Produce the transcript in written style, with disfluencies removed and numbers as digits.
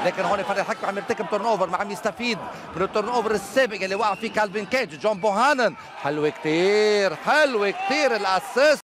لكن هون فريق الحكم عم يرتكب تورن اوفر، ما عم يستفيد من التورن اوفر السابق اللي وقع فيه كالفين كيج. جون بوهانن حلوه كثير، حلوه كثير الاسيست.